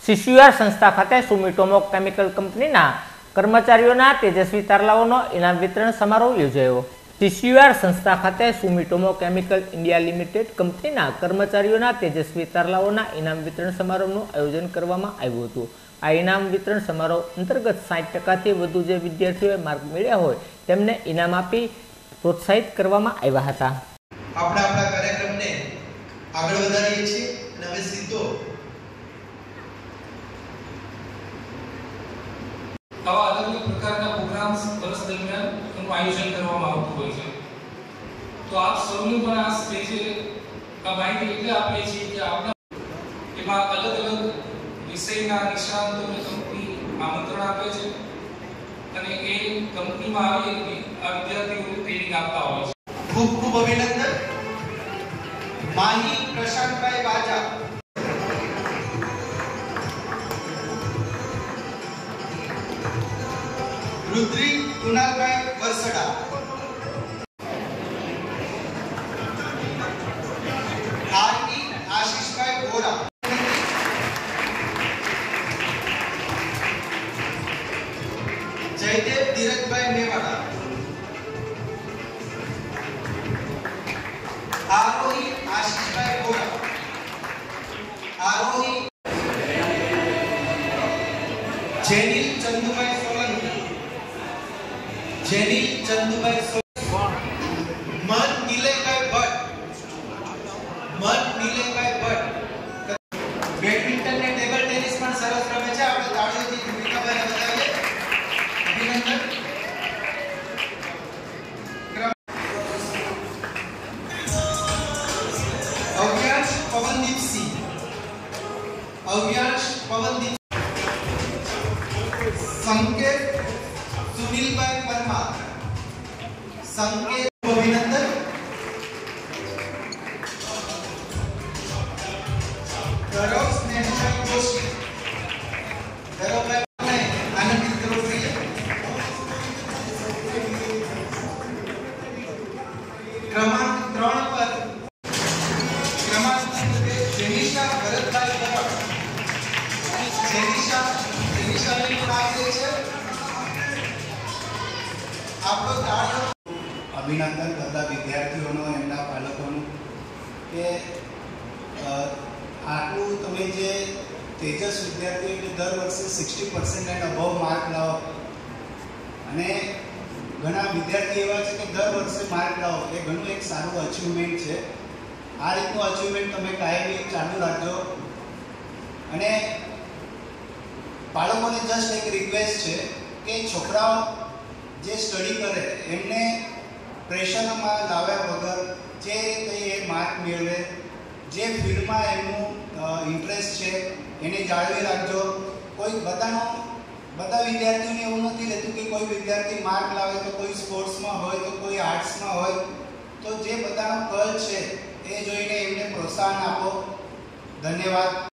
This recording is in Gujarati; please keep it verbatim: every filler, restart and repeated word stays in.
સીસીયુઆર સંસ્થા ખાતે સુમિટોમો કેમિકલ કંપનીના કર્મચારીઓના તેજસ્વી તારલાઓનો ઇનામ વિતરણ સમારોહ યોજાયો। સીસીયુઆર સંસ્થા ખાતે સુમિટોમો કેમિકલ ઇન્ડિયા લિમિટેડ કંપનીના કર્મચારીઓના તેજસ્વી તારલાઓના ઇનામ વિતરણ સમારોહનું આયોજન કરવામાં આવ્યું હતું। આ ઇનામ વિતરણ સમારોહ અંતર્ગત સાઠ ટકાથી વધુ જે વિદ્યાર્થીઓએ માર્ક મેળવ્યા હોય તેમને ઇનામ આપી પ્રોત્સાહિત કરવામાં આવ્યા હતા। આપણે આપણા કાર્યક્રમને આગળ વધારીએ છીએ અને હવે સીધો આવા અલગ અલગ પ્રકારના પ્રોગ્રામ્સ વર્ષ દરમિયાન એનું આયોજન કરવામાં આવતું હોય છે। તો આપ સૌને પણ આ સ્ટેજે આ માહિતી એટલે આપીએ છીએ કે આપણા એમાં અલગ અલગ વિષયના નિષ્ણાતોને કંપની આમંત્રણ આપે છે અને એ કંપનીમાં આવી આ વિદ્યાર્થીઓને ટ્રેનિંગ આપતા હોય છે। ખૂબ ખૂબ અભિનંદન માહી પ્રશાંતભાઈ બાજા, रुद्री कुणालभाई वरसड़ा, आरटी आशीषभाई बोरा, जयदेव धीरजभाई मेवाड़ा, आरोही आशीषभाई बोरा, आरोही जेनिल चंदुभाई सोलंकी, जेनिल चंदुभाई मन नीलेभाई भट्ट, मन नीलेभाई भट्ट बैडमिंटन ने टेबल टेनिस પણ સરસ રમે છે। આપણે તાળીઓથી ભૂમિકાભાઈને વધાવીએ। અભિનંદન। અવ્યાંશ પવનદીપ સિંહ, અવ્યાંશ પવનદીપ, સંકેત सुनीलभाई परमार, संकेत अभिनंदन। गौरव स्नेहभाई जोशी, गौरवभाई आनंदित करो चाहिए। क्रमांक त्रण पर क्रमांक जेनिशा भरतभाई गौड़, जेनिशा जेनिशा ने नाम दे છે। અભિનંદન કરતા વિદ્યાર્થીઓનો, એમના પાલકોનું કે આટલું તમે જે તેજસ વિદ્યાર્થીઓ એટલે દર વર્ષે sixty percent and above mark લાવો અને ઘણા વિદ્યાર્થી એવા છે કે દર વર્ષે માર્ક લાવો એ ઘણું એક સારું અચીવમેન્ટ છે। આ રીતનું અચીવમેન્ટ તમે કાયમી ચાલુ રાખજો અને બાળકોને જસ્ટ એક રિક્વેસ્ટ છે કે છોકરાઓ જે સ્ટડી કરે એમને પ્રેશરમાં લાવ્યા વગર જે રીતે એ માર્ક મેળવે, જે ફિલ્ડમાં એમનું ઇન્ટરેસ્ટ છે એને જાળવી રાખજો। કોઈ બધાનો બધા વિદ્યાર્થીઓને એવું નથી રહેતું કે કોઈ વિદ્યાર્થી માર્ક લાવે તો કોઈ સ્પોર્ટ્સમાં હોય તો કોઈ આર્ટ્સમાં હોય, તો જે બધાનો કલ છે એ જોઈને એમને પ્રોત્સાહન આપો। ધન્યવાદ।